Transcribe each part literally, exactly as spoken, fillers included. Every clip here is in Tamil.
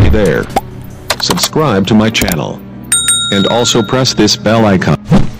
there. Subscribe to my channel. And also press this bell icon.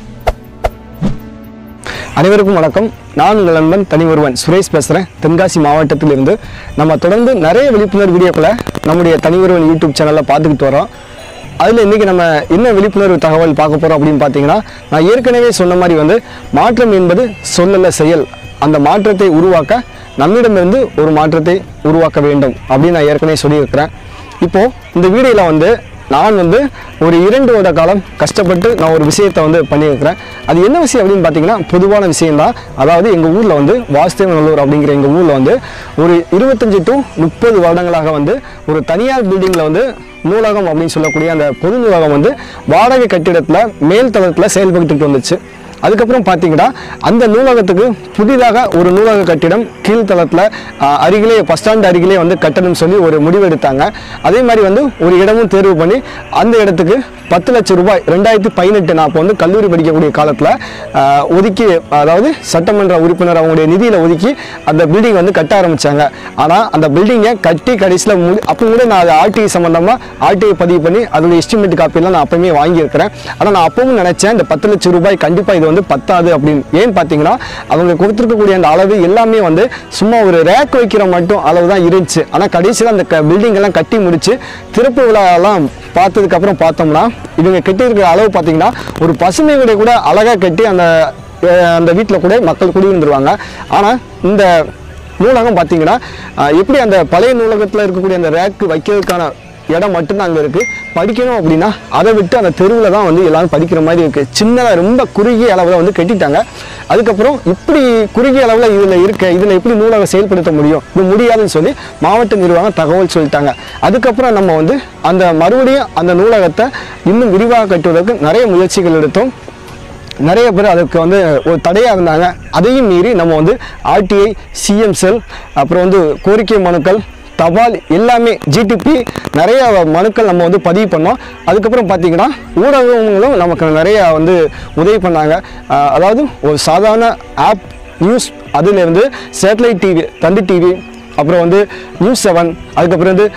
அனைவருக்கும் வணக்கம். நான் உங்கள் நண்பன் தனியொருவன் சுரேஷ் பேசுகிறேன். தென்காசி மாவட்டத்திலிருந்து நம்ம தொடர்ந்து நிறைய விழிப்புணர்வு வீடியோக்களை நம்முடைய தனியொருவன் யூடியூப் சேனலில் பார்த்துக்கிட்டு வரோம். அதில் இன்றைக்கி நம்ம என்ன விழிப்புணர்வு தகவல் பார்க்க போகிறோம் அப்படின்னு பார்த்தீங்கன்னா, நான் ஏற்கனவே சொன்ன மாதிரி வந்து மாற்றம் என்பது சொல்லல செயல். அந்த மாற்றத்தை உருவாக்க நம்மிடமிருந்து ஒரு மாற்றத்தை உருவாக்க வேண்டும் அப்படின்னு நான் ஏற்கனவே சொல்லியிருக்கிறேன். இப்போது இந்த வீடியோவில் வந்து நான் வந்து ஒரு இரண்டு வருட காலம் கஷ்டப்பட்டு நான் ஒரு விஷயத்தை வந்து பண்ணியிருக்கிறேன். அது என்ன விஷயம் அப்படின்னு பார்த்தீங்கன்னா, பொதுவான விஷயம்தான். அதாவது எங்கள் ஊரில் வந்து வாசுதேவநல்லூர் அப்படிங்கிற எங்கள் ஊரில் வந்து ஒரு இருபத்தஞ்சி டு முப்பது வருடங்களாக வந்து ஒரு தனியார் பில்டிங்கில் வந்து நூலகம் அப்படின்னு சொல்லக்கூடிய அந்த பொது நூலகம் வந்து வாடகை கட்டிடத்தில் மேல் தளத்தில் செயல்பட்டு வந்துச்சு. அதுக்கப்புறம் பார்த்தீங்கன்னா அந்த நூலகத்துக்கு புதிதாக ஒரு நூலக கட்டிடம் கீழ்த்தளத்தில் அருகிலே பஸ் ஸ்டாண்ட் அருகிலே வந்து கட்டணும் சொல்லி ஒரு முடிவு எடுத்தாங்க. அதே மாதிரி வந்து ஒரு இடமும் தேர்வு பண்ணி அந்த இடத்துக்கு பத்து லட்சம் ரூபாய் ரெண்டாயிரத்தி பதினெட்டு நான் இப்போ வந்து கல்லூரி படிக்கக்கூடிய காலத்தில் ஒதுக்கி, அதாவது சட்டமன்ற உறுப்பினர் அவங்களுடைய நிதியில் ஒதுக்கி அந்த பில்டிங் வந்து கட்ட ஆரம்பித்தாங்க. ஆனால் அந்த பில்டிங்கை கட்டி கடைசியில் முடி அப்போ கூட நான் அது ஆர்டிஐ சம்மந்தமாக ஆர்டிஐ பதிவு பண்ணி அதோடைய எஸ்டிமேட் காப்பியெல்லாம் நான் அப்போவுமே வாங்கியிருக்கிறேன். ஆனால் நான் அப்பவும் நினச்சேன் இந்த பத்து லட்சம் ரூபாய் கண்டிப்பாக இது வந்து பத்தாது அப்படின்னு. ஏன்னு பார்த்தீங்கன்னா அவங்க கொடுத்துருக்கக்கூடிய அந்த அளவு எல்லாமே வந்து சும்மா ஒரு ரேக் வைக்கிற மட்டும் அளவு தான் இருந்துச்சு. ஆனால் கடைசியில் அந்த பில்டிங் எல்லாம் கட்டி முடிச்சு திறப்பு விழாவெல்லாம் பார்த்ததுக்கப்புறம் பார்த்தோம்னா இவங்க கட்டியிருக்கிற அளவு பார்த்தீங்கன்னா ஒரு பசுமை வீடை கூட அழகாக கட்டி அந்த அந்த வீட்டில் கூட மக்கள் குடியிருந்துருவாங்க. ஆனால் இந்த நூலகம் பார்த்தீங்கன்னா எப்படி அந்த பழைய நூலகத்தில் இருக்கக்கூடிய அந்த ரேக்கு வைக்கிறதுக்கான இடம் மட்டும்தான் அங்கே இருக்குது. படிக்கணும் அப்படின்னா அதை விட்டு அந்த தெருவில் தான் வந்து எல்லாரும் படிக்கிற மாதிரி இருக்குது. சின்னதாக ரொம்ப குறுகிய அளவில் வந்து கட்டிட்டாங்க. அதுக்கப்புறம் இப்படி குறுகிய அளவில் இதில் இருக்க இதில் எப்படி நூலகம் செயல்படுத்த முடியும், இது முடியாதுன்னு சொல்லி மாவட்ட நிர்வாகம் தகவல் சொல்லிட்டாங்க. அதுக்கப்புறம் நம்ம வந்து அந்த மறுபடியும் அந்த நூலகத்தை இன்னும் விரிவாக கட்டுவதற்கு நிறைய முயற்சிகள் எடுத்தோம். நிறைய பேர் அதுக்கு வந்து ஒரு தடையாக இருந்தாங்க. அதையும் மீறி நம்ம வந்து ஆர்டிஐ, சிஎம் செல், அப்புறம் வந்து கோரிக்கை மனுக்கள், தபால் எல்லாமே ஜிடிபி நிறைய மனுக்கள் நம்ம வந்து பதிவு பண்ணோம். அதுக்கப்புறம் பார்த்திங்கன்னா ஊடகங்களும் நமக்கு நிறையா வந்து உதவி பண்ணாங்க. அதாவது ஒரு சாதாரண ஆப் நியூஸ், அதுலேருந்து சேட்டலைட் டிவி, தந்தி டிவி, அப்புறம் வந்து நியூஸ் செவன், அதுக்கப்புறம் வந்து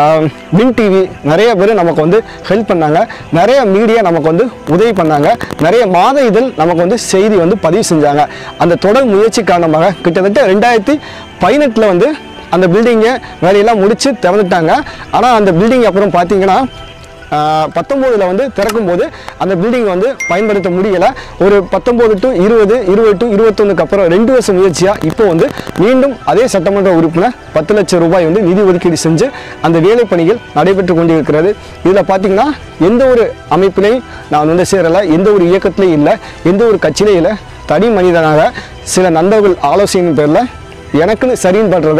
வின் டிவி நிறைய பேர் நமக்கு வந்து ஹெல்ப் பண்ணாங்க. நிறைய மீடியா நமக்கு வந்து உதவி பண்ணாங்க. நிறைய மாத இதழ் நமக்கு வந்து செய்தி வந்து பதிவு செஞ்சாங்க. அந்த தொடர் முயற்சி காரணமாக கிட்டத்தட்ட ரெண்டாயிரத்தி பதினெட்டில் வந்து அந்த பில்டிங்கை வேலையெல்லாம் முடித்து திறந்துட்டாங்க. ஆனால் அந்த பில்டிங் அப்புறம் பார்த்தீங்கன்னா பத்தொம்போதில் வந்து திறக்கும்போது அந்த பில்டிங் வந்து பயன்படுத்த முடியலை. ஒரு பத்தொம்போது டு இருபது இருபது டு இருபத்தொன்னுக்கு அப்புறம் ரெண்டு வருஷம் முயற்சியாக இப்போ வந்து மீண்டும் அதே சட்டமன்ற உறுப்பினர் பத்து லட்சம் ரூபாய் வந்து நிதி ஒதுக்கீடு செஞ்சு அந்த வேலை பணிகள் நடைபெற்று கொண்டிருக்கிறது. இதில் பார்த்தீங்கன்னா எந்த ஒரு அமைப்பிலையும் நான் வந்து சேரலை, எந்த ஒரு இயக்கத்திலையும் இல்லை, எந்த ஒரு கட்சியிலையும் இல்லை. தனி மனிதனாக சில நண்பர்கள் ஆலோசனையின் பேரில் எனக்குன்னு சரின்னு பண்ணுறத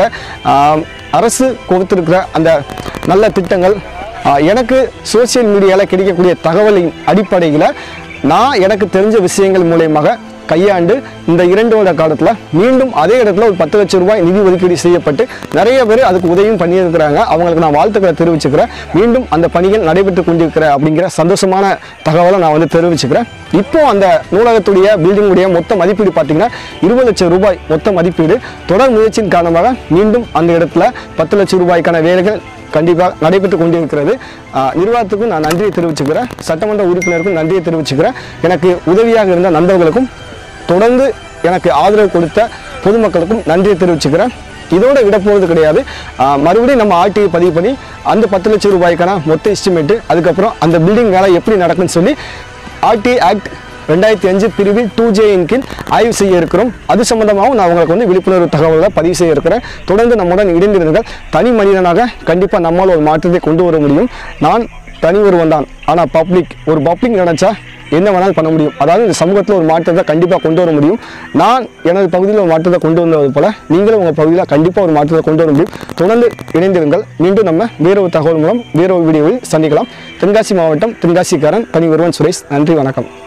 அரசு கொடுத்துருக்கிற அந்த நல்ல திட்டங்கள், எனக்கு சோசியல் மீடியாவில் கிடைக்கக்கூடிய தகவலின் அடிப்படையில் நான் எனக்கு தெரிஞ்ச விஷயங்கள் மூலயமாக கையாண்டு இந்த இரண்டு வருட காலத்தில் மீண்டும் அதே இடத்துல ஒரு பத்து லட்சம் ரூபாய் நிதி ஒதுக்கீடு செய்யப்பட்டு நிறைய பேர் அதுக்கு உதவியும் பண்ணியிருக்கிறாங்க. அவங்களுக்கு நான் வாழ்த்துக்களை தெரிவிச்சுக்கிறேன். மீண்டும் அந்த பணிகள் நடைபெற்று கொண்டிருக்கிற அப்படிங்கிற சந்தோஷமான தகவலை நான் வந்து தெரிவிச்சுக்கிறேன். இப்போ அந்த நூலகத்துடைய பில்டிங்குடைய மொத்த மதிப்பீடு பார்த்தீங்கன்னா இருபது லட்சம் ரூபாய் மொத்த மதிப்பீடு. தொடர் முயற்சியின் காரணமாக மீண்டும் அந்த இடத்துல பத்து லட்சம் ரூபாய்க்கான வேலைகள் கண்டிப்பாக நடைபெற்று கொண்டிருக்கிறது. நிர்வாகத்துக்கும் நான் நன்றியை தெரிவிச்சுக்கிறேன். சட்டமன்ற உறுப்பினருக்கும் நன்றியை தெரிவிச்சுக்கிறேன். எனக்கு உதவியாக இருந்த நண்பர்களுக்கும் தொடர்ந்து எனக்கு ஆதரவு கொடுத்த பொதுமக்களுக்கும் நன்றியை தெரிவிச்சுக்கிறேன். இதோட விடப்போவது கிடையாது. மறுபடியும் நம்ம ஆர்டிஐ பதிவு பண்ணி அந்த பத்து லட்சம் ரூபாய்க்கான மொத்த எஸ்டிமேட்டு, அதுக்கப்புறம் அந்த பில்டிங் வேலை எப்படி நடக்குன்னு சொல்லி ஆர்டிஐ ஆக்ட் ரெண்டாயிரத்தி அஞ்சு பிரிவில் டூ ஜே இன் கீழ் ஆய்வு செய்ய இருக்கிறோம். அது சம்பந்தமாகவும் நான் உங்களுக்கு வந்து விழிப்புணர்வு தகவல்களை பதிவு செய்ய இருக்கிறேன். தொடர்ந்து நம்முடன் இணைந்திருங்கள். தனி மனிதனாக கண்டிப்பாக நம்மால் ஒரு மாற்றத்தை கொண்டு வர முடியும். நான் தனி ஒருவன் தான், ஆனால் பப்ளிக் ஒரு பப்ளிக் நினச்சா என்ன வேணாலும் பண்ண முடியும். அதாவது இந்த சமூகத்தில் ஒரு மாற்றத்தை கண்டிப்பாக கொண்டு வர முடியும். நான் எனது பகுதியில் ஒரு மாற்றத்தை கொண்டு வந்தது போல நீங்களும் உங்கள் பகுதியில் கண்டிப்பாக ஒரு மாற்றத்தை கொண்டு வர முடியும். தொடர்ந்து இணைந்திருங்கள். மீண்டும் நம்ம வேறொரு தகவல் மூலம் வேறொரு வீடியோவில் சந்திக்கலாம். தென்காசி மாவட்டம் தென்காசிக்காரன் தனியொருவன் சுரேஷ். நன்றி, வணக்கம்.